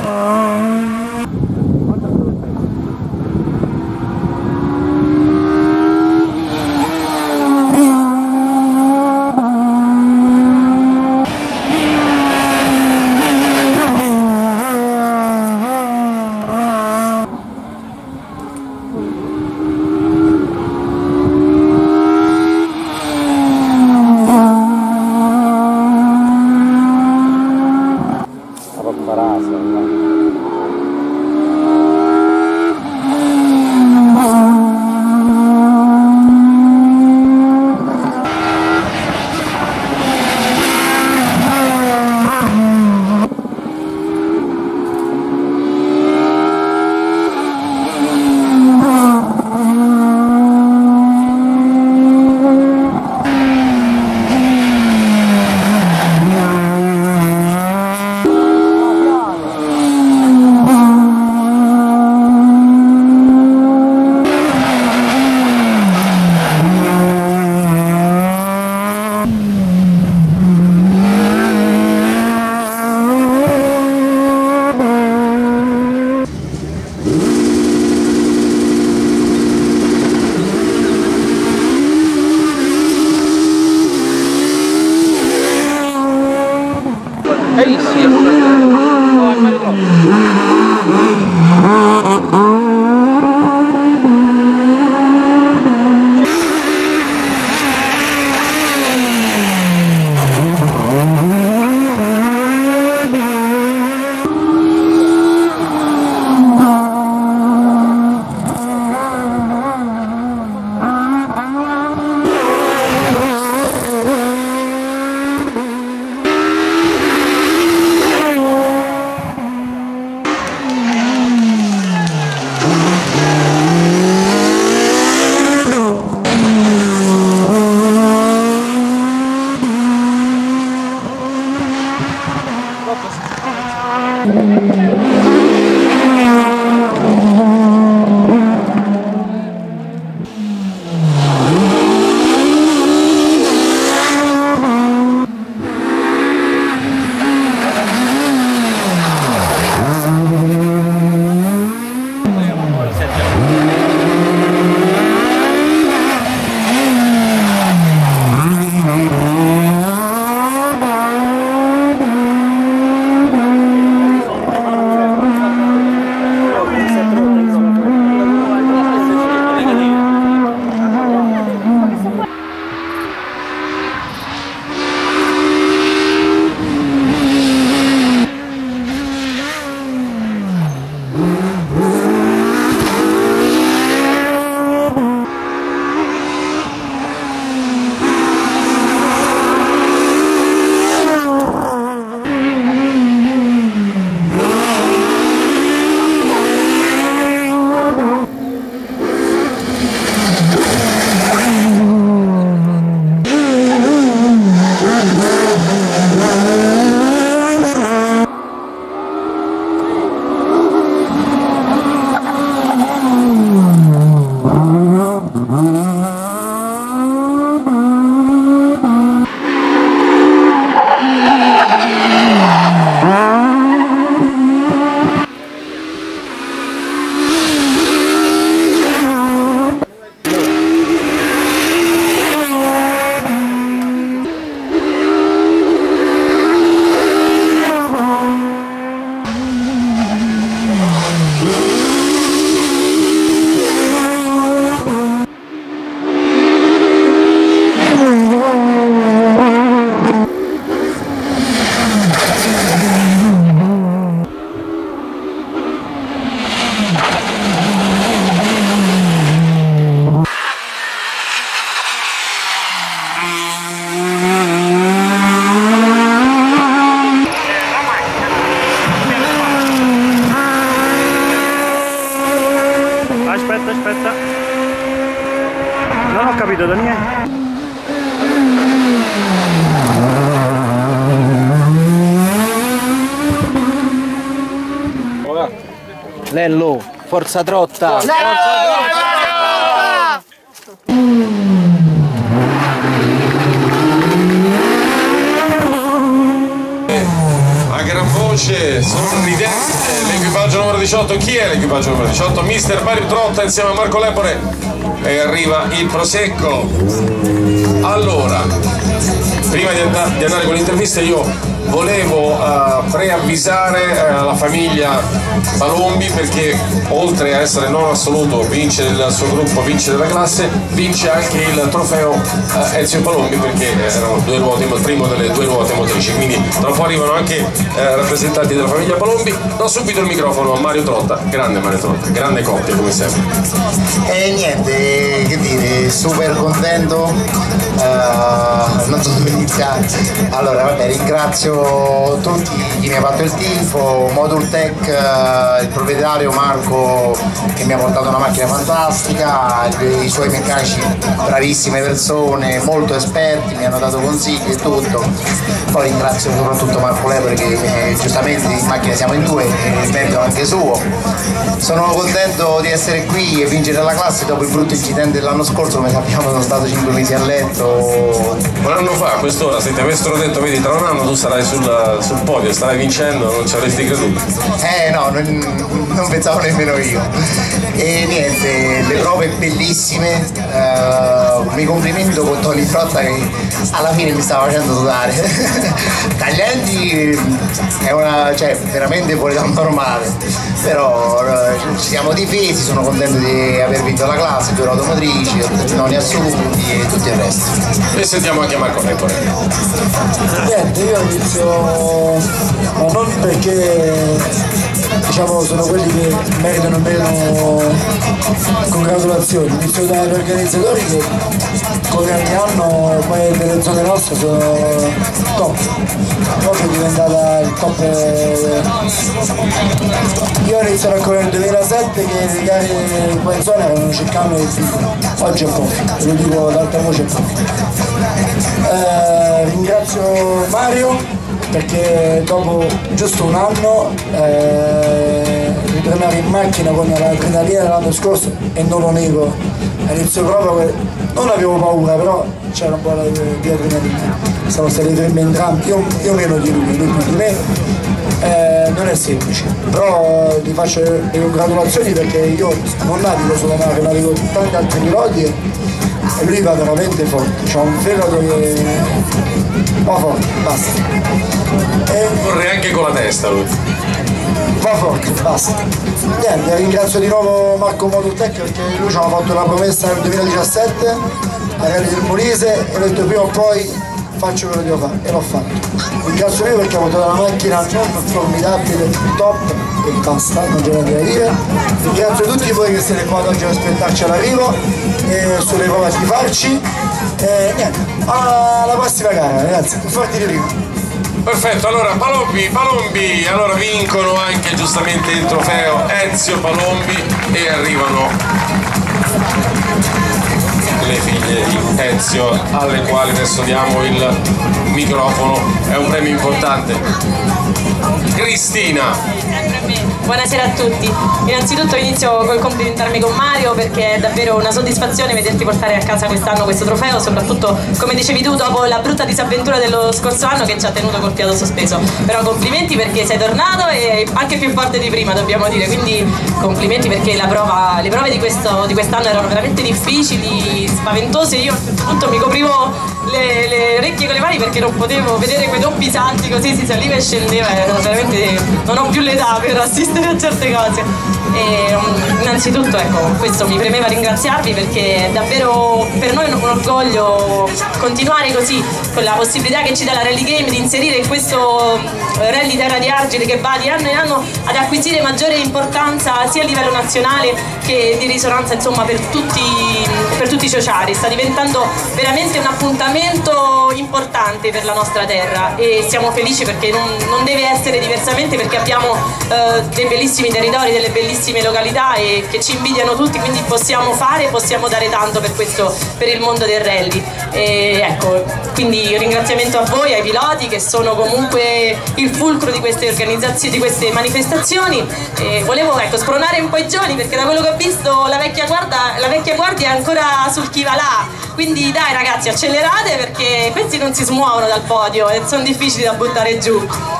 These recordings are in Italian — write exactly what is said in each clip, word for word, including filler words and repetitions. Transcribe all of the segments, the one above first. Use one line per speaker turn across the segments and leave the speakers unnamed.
capito Daniele?
Lello, forza trotta!
Forza trotta!
A gran voce! veloce, sorridente, l'equipaggio numero diciotto. Chi è l'equipaggio numero diciotto? Mister Mario Trotta insieme a Marco Lepore, e arriva il prosecco. Allora, prima di, and di andare con l'intervista, io volevo uh, preavvisare uh, la famiglia Palombi, perché oltre a essere non assoluto, vince il suo gruppo, vince della classe, vince anche il trofeo uh, Ezio Palombi, perché erano due ruote, il primo delle due ruote motrici, quindi tra un po' arrivano anche uh, rappresentanti della famiglia Palombi. Do subito il microfono a Mario Trotta, grande Mario Trotta, grande coppia come sempre.
E niente, che dire, super contento, uh, non so dove iniziare. Allora vabbè, ringrazio tutti chi mi ha fatto il tifo, Modultech, uh, il proprietario Marco che mi ha portato una macchina fantastica, i, i suoi meccanici bravissime persone, molto esperti, mi hanno dato consigli e tutto. Poi ringrazio soprattutto Marco Lepore che eh, giustamente in macchina siamo in due e il merito anche suo. Sono contento di essere qui e vincere la classe dopo il brutto incidente dell'anno scorso. Come sappiamo sono stato cinque mesi a letto.
Un anno fa a quest'ora, se ti avessero detto vedi tra un anno tu sarai sul, sul podio, starai vincendo, non ci avresti creduto.
Eh no, non, non pensavo nemmeno io. E niente, le prove bellissime, uh, mi complimento con Tony Trotta che alla fine mi stava facendo sudare. Taglienti è una, cioè veramente fuori dal normale, però uh, ci siamo difesi, sono contento di aver vinto la classe, due ruote motrici, noni assoluti e tutto il resto.
E sentiamo anche Marco Lepore.
Niente, io inizio, ma non perché diciamo sono quelli che meritano meno congratulazioni, inizio dagli organizzatori che come ogni anno poi nelle zone nostre sono top, proprio è diventata il top. Io ho iniziato a correre nel duemilasette che le gare qua in zona erano circando il titolo, oggi è poco, ve lo dico ad alta voce, è poco. Eh, ringrazio Mario perché dopo giusto un anno eh, ritornare in macchina con l'adrenalina dell'anno scorso, e non lo nego, all'inizio proprio non avevo paura, però c'era un po' di adrenalina, siamo stati fermi entrambi, io, io meno di lui, lui più di me, eh, non è semplice, però gli faccio le congratulazioni perché io non navigo solo Mario, navigo tanti altri piloti e lui va veramente forte, c'ha un fegato che va forte, basta. E
corre anche con la testa lui.
Va forte, basta. Niente, ringrazio di nuovo Marco Modultech perché lui ci aveva fatto la promessa nel duemiladiciassette a Rally del Molise e ho detto prima o poi faccio quello che devo fare e l'ho fatto. Ringrazio lui perché ha portato una macchina non formidabile, top e basta, non c'è niente da dire. Ringrazio tutti voi che siete qua oggi ad aspettarci all'arrivo e sulle prove a tifarci. E niente, alla prossima gara ragazzi, più forti di prima.
Perfetto, allora Palombi, Palombi, allora vincono anche giustamente il trofeo Ezio Palombi e arrivano le figlie di Ezio alle quali adesso diamo il microfono, è un premio importante. Cristina.
Buonasera a tutti, innanzitutto inizio col complimentarmi con Mario perché è davvero una soddisfazione vederti portare a casa quest'anno questo trofeo, soprattutto come dicevi tu dopo la brutta disavventura dello scorso anno che ci ha tenuto col fiato sospeso, però complimenti perché sei tornato e anche più forte di prima dobbiamo dire, quindi complimenti perché la prova, le prove di, questo, di quest'anno erano veramente difficili, spaventose, io a un certo punto mi coprivo le, le orecchie con le mani perché non potevo vedere quei doppi salti, così si saliva e scendeva, veramente non ho più l'età per assistere a certe cose. E um, innanzitutto ecco, questo mi premeva ringraziarvi perché è davvero per noi un orgoglio continuare così con la possibilità che ci dà la Rally Game di inserire in questo Rally Terra di Argine che va di anno in anno ad acquisire maggiore importanza sia a livello nazionale che di risonanza insomma per tutti, per tutti i sociali, sta diventando veramente un appuntamento importante per la nostra terra e siamo felici perché non, non deve essere diversamente perché abbiamo eh, dei bellissimi territori, delle bellissime località e che ci invidiano tutti, quindi possiamo fare, possiamo dare tanto per questo, per il mondo del rally. E ecco, quindi un ringraziamento a voi, ai piloti che sono comunque il fulcro di queste organizzazioni, di queste manifestazioni. E volevo ecco, spronare un po' i giovani perché da quello che ho visto la vecchia guardia, la vecchia guardia è ancora sul chi va là, quindi dai ragazzi accelerate perché questi non si smuovono dal podio e sono difficili da buttare giù.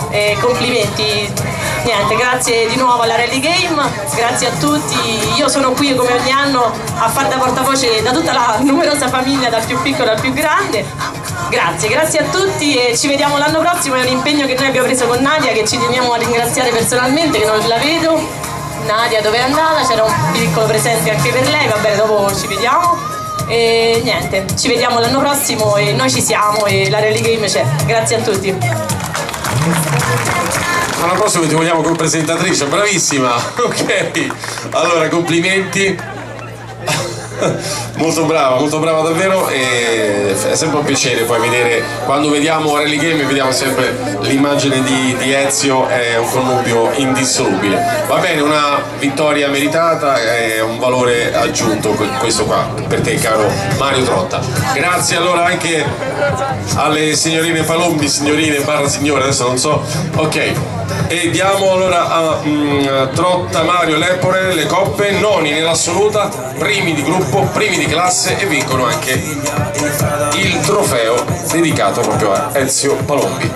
e complimenti. Niente, grazie di nuovo alla Rally Game, grazie a tutti. Io sono qui come ogni anno a far da portavoce da tutta la numerosa famiglia, dal più piccolo al più grande. Grazie, grazie a tutti e ci vediamo l'anno prossimo. È un impegno che noi abbiamo preso con Nadia, che ci teniamo a ringraziare personalmente, che non la vedo. Nadia dove è andata? C'era un piccolo presente anche per lei, va bene, dopo ci vediamo. E niente, ci vediamo l'anno prossimo e noi ci siamo e la Rally Game c'è. Grazie a tutti.
L'anno prossimo ti vogliamo come presentatrice, bravissima. Ok, allora complimenti. Molto brava, molto brava davvero, e è sempre un piacere poi vedere, quando vediamo Rally Game vediamo sempre l'immagine di, di Ezio, è un connubio indissolubile. Va bene, una vittoria meritata, è un valore aggiunto questo qua per te, caro Mario Trotta. Grazie allora anche alle signorine Palombi, signorine barra signore, adesso non so, ok. E diamo allora a um, Trotta, Mario, Lepore le coppe, noni nell'assoluta, primi di gruppo, primi di classe, e vincono anche il trofeo dedicato proprio a Ezio Palombi.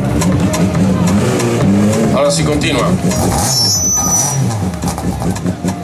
Allora si continua.